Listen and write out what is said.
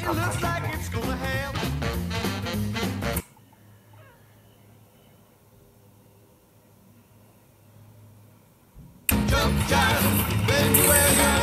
It looks like it's gonna hail. Jump, jive, then where you